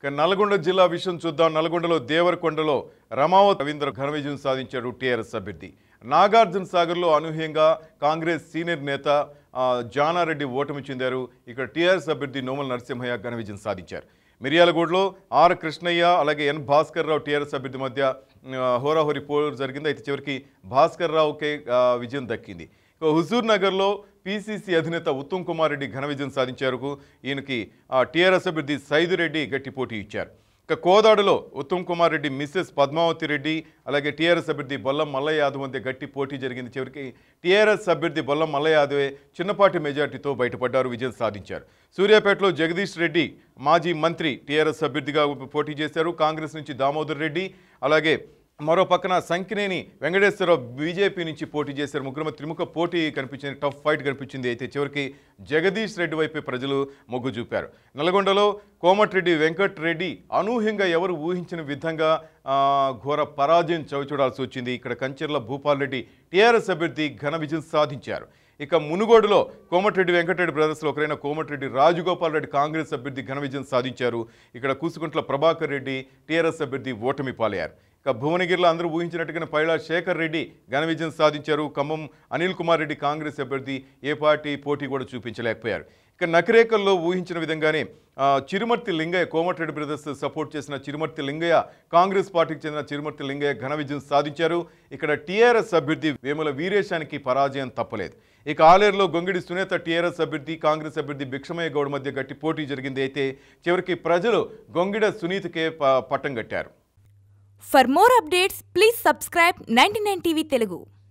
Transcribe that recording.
నల్గొండ జిల్లా విషయం చూద్దాం. నల్గొండలో దేవరకొండలో రమావత్ రవీంద్ర ఘన విజయం సాధించాడు టీఆర్ఎస్ అభ్యర్థి. నాగార్జున సాగర్లో అనూహ్యంగా కాంగ్రెస్ సీనియర్ నేత జానారెడ్డి ఓటమి చెందారు. ఇక్కడ టీఆర్ఎస్ అభ్యర్థి నోముల నరసింహయ్య ఘన విజయం సాధించారు. మిర్యాలగూడలో ఆర్ కృష్ణయ్య అలాగే ఎన్ భాస్కర్ రావు టీఆర్ఎస్ అభ్యర్థి మధ్య హోరాహోరీ పోరు జరిగింది. అయితే చివరికి భాస్కర్ రావుకే విజయం దక్కింది. హుజూర్ నగర్లో పీసీసీ అధినేత ఉత్తమ్ కుమార్ రెడ్డి ఘన విజయం సాధించారు. ఈయనకి టీఆర్ఎస్ అభ్యర్థి సైదురెడ్డి గట్టి పోటీ ఇచ్చారు. ఇక కోదాడులో ఉత్తమ్ కుమార్ రెడ్డి మిస్సెస్ పద్మావతి రెడ్డి అలాగే టీఆర్ఎస్ అభ్యర్థి బొల్లం మల్లయ్య యాదవ్ మధ్య గట్టి పోటీ జరిగింది. చివరికి టీఆర్ఎస్ అభ్యర్థి బొల్లం మల్లయ్య యాదవే చిన్నపాటి మెజార్టీతో బయటపడ్డారు, విజయం సాధించారు. సూర్యాపేటలో జగదీష్ రెడ్డి మాజీ మంత్రి టీఆర్ఎస్ అభ్యర్థిగా పోటీ చేశారు. కాంగ్రెస్ నుంచి దామోదర్ రెడ్డి అలాగే మరో పక్కన సంకినేని వెంకటేశ్వరరావు బీజేపీ నుంచి పోటీ చేశారు. ముగ్గురు త్రిముఖ పోటీ కనిపించింది, టఫ్ ఫైట్ కనిపించింది. అయితే చివరికి జగదీష్ రెడ్డి వైపే ప్రజలు మొగ్గు చూపారు. నల్గొండలో కోమటిరెడ్డి వెంకటరెడ్డి అనూహ్యంగా ఎవరు ఊహించిన విధంగా ఘోర పరాజయం చవిచూడాల్సి వచ్చింది. ఇక్కడ కంచెర్ల భూపాల్ రెడ్డి టీఆర్ఎస్ అభ్యర్థి ఘన విజయం సాధించారు. ఇక మునుగోడులో కోమటిరెడ్డి వెంకటరెడ్డి బ్రదర్స్లో ఒకరైన కోమటిరెడ్డి రాజగోపాల్ రెడ్డి కాంగ్రెస్ అభ్యర్థి ఘన విజయం సాధించారు. ఇక్కడ కూసుకుంట్ల ప్రభాకర్ రెడ్డి టీఆర్ఎస్ అభ్యర్థి ఓటమి పాలయ్యారు. ఇక భువనగిరిలో అందరూ ఊహించినట్టుగా పైలా శేఖర్ రెడ్డి ఘన విజయం సాధించారు. ఖమ్మం అనిల్ కుమార్ రెడ్డి కాంగ్రెస్ అభ్యర్థి ఏ పార్టీ పోటీ కూడా చూపించలేకపోయారు. ఇక నకిరేకల్లో ఊహించిన విధంగానే చిరుమర్తి లింగయ్య కోమటిరెడ్డి బ్రదర్స్ సపోర్ట్ చేసిన చిరుమర్తి లింగయ్య కాంగ్రెస్ పార్టీకి చెందిన చిరుమర్తి లింగయ్య ఘన విజయం సాధించారు. ఇక్కడ టీఆర్ఎస్ అభ్యర్థి వేముల వీరేశానికి పరాజయం తప్పలేదు. ఇక ఆలేరులో గొంగిడి సునేత టీఆర్ఎస్ అభ్యర్థి కాంగ్రెస్ అభ్యర్థి భిక్షమయ్య గౌడ్ మధ్య గట్టి పోటీ జరిగింది. అయితే చివరికి ప్రజలు గొంగిడ సునీతకే పట్టం కట్టారు. For more updates, please subscribe 99 TV Telugu.